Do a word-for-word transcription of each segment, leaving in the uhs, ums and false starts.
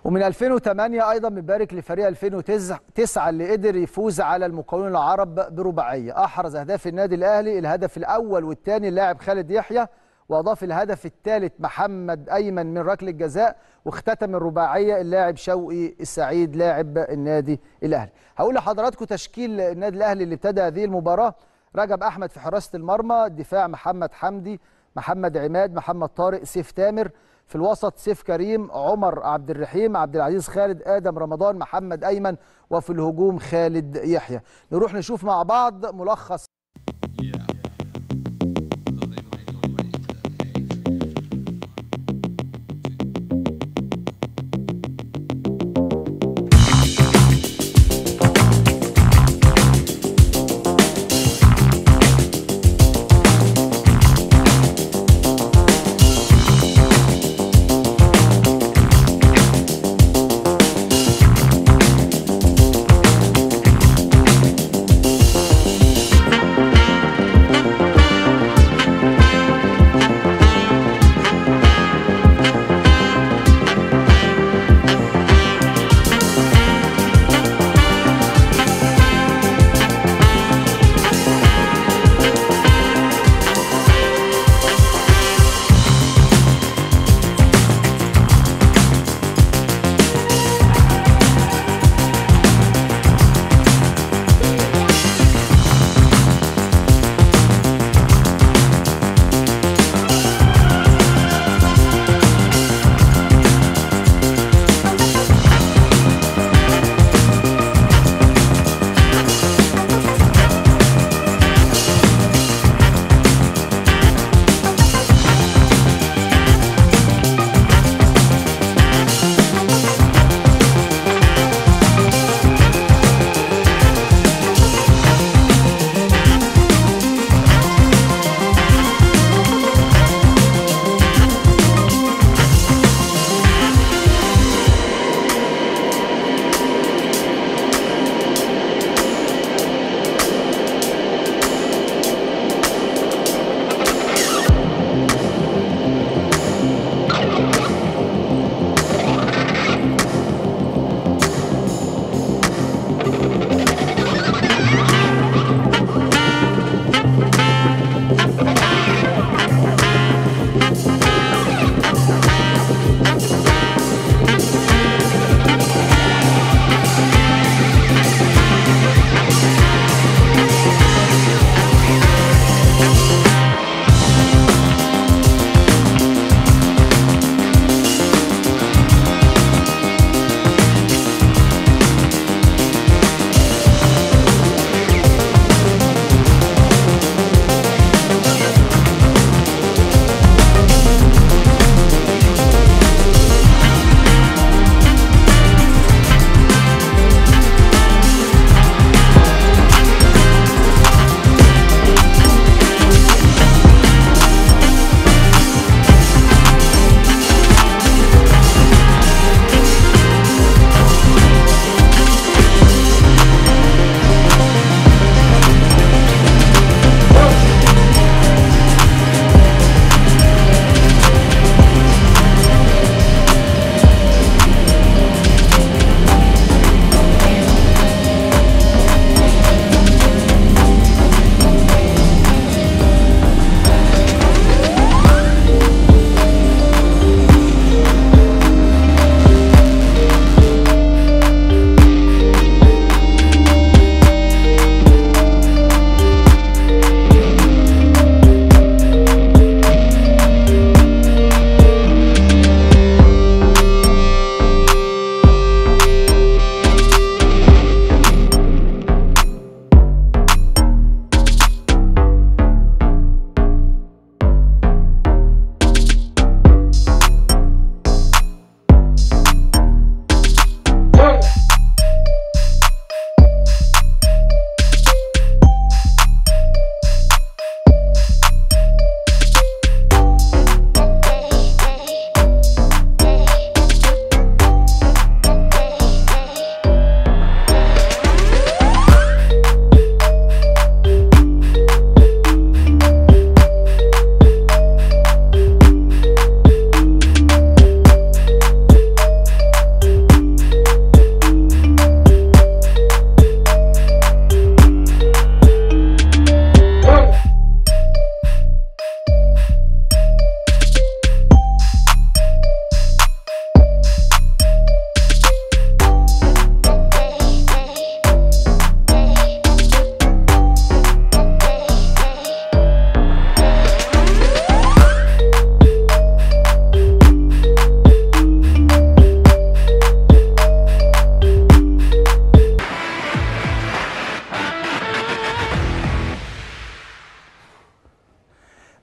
ومن ألفين وثمانية ايضا بنبارك لفريق ألفين وتسعة اللي قدر يفوز على المقاولون العرب برباعيه. احرز اهداف النادي الاهلي الهدف الاول والثاني اللاعب خالد يحيى، واضاف الهدف الثالث محمد ايمن من ركله جزاء، واختتم الرباعيه اللاعب شوقي السعيد لاعب النادي الاهلي. هقول لحضراتكم تشكيل النادي الاهلي اللي ابتدى هذه المباراه. رجب احمد في حراسه المرمى، الدفاع محمد حمدي، محمد عماد، محمد طارق، سيف تامر، في الوسط سيف كريم، عمر عبد الرحيم، عبد العزيز خالد، ادم رمضان، محمد ايمن، وفي الهجوم خالد يحيى. نروح نشوف مع بعض ملخص.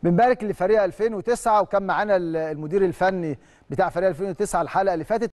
بنبارك لفريق ألفين وتسعة، وكان معانا المدير الفني بتاع فريق ألفين وتسعة الحلقه اللي فاتت.